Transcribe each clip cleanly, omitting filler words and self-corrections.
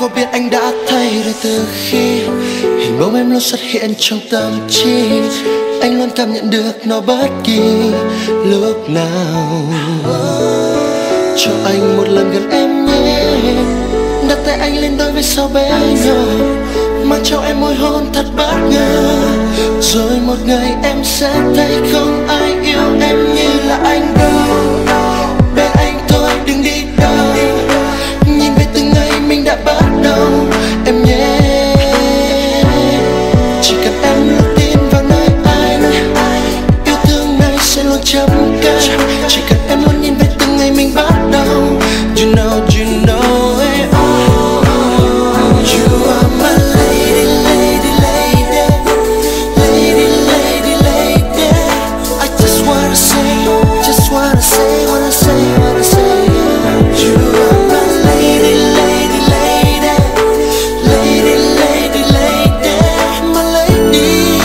có biết anh đã thay đổi từ khi hình bóng em luôn xuất hiện trong tâm trí. Anh luôn cảm nhận được nó bất kỳ lúc nào. Cho anh một lần gần em nhé, đặt tay anh lên đôi vai sau bé nhỏ, mang cho em môi hôn thật bất ngờ. Rồi một ngày em sẽ thấy không ai yêu em như là anh đâu. Bên anh thôi đừng đi đâu, nhìn về từng ngày mình đã bắt đầu. Em nhé, chỉ cần em luôn tin vào nơi anh, yêu thương này sẽ luôn chấm cao. Chỉ cần em luôn nhìn về từng ngày mình bắt đầu. You know, you know it all. You are my lady, lady, lady, lady, lady, lady. I just wanna say, just wanna say, wanna say, wanna say. You are my lady, lady, lady, lady, lady, lady, my lady.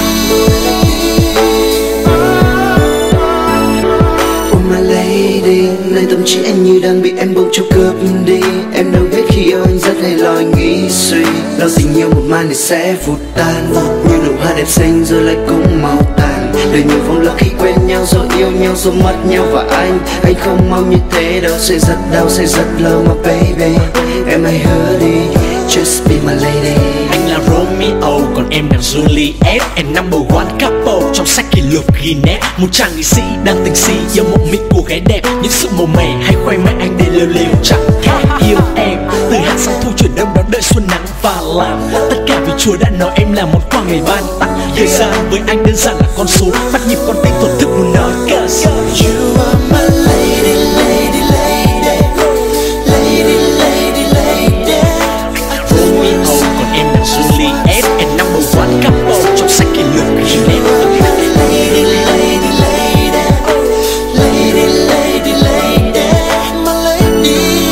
Oh my lady, nơi tâm trí anh như đang bị em bỗng chốc cướp đi. Em đâu biết khi yêu anh rất hay lo nghĩ suy, lo tình yêu một mai này sẽ vụt tan, như nụ hoa đẹp xinh rồi lại cũng màu tàn. Đời nhiều vòng lỡ khi quen nhau rồi yêu nhau rồi mất nhau, và anh không mong như thế đâu. Sẽ rất đau, sẽ rất lâu mà baby, em hãy hứa đi, just be my lady. Anh là Romeo, còn em là Juliet, and number one couple trong sách kỷ lục Guinness. Một chàng nghệ sĩ đang tình si yêu mộng mị của gái đẹp, những sự màu mè hay khoe mẽ anh để lêu lêu chẳng khác yêu em. Từ hạ sang thu chuyển đông đón đợi xuân nắng và làm tất cả vì Chúa đã nói em là một quà ngày ban tặng. Thời gian với anh đơn giản là con số, bắt nhịp con tim thuần thức muốn nói cause You are my lady, lady, lady, lady, lady, lady. Romeo, còn em là Juliet, and number one couple trong sách kỷ lục Guinness. Lady, lady, lady, lady, lady, lady, my lady.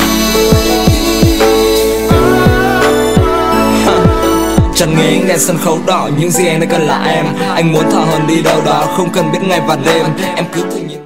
Chẳng nghĩ nghe sân khấu đỏ, những gì anh đã cần là em. Anh muốn thả hơn đi đâu đó, không cần biết ngày và đêm. Em cứ tự nhiên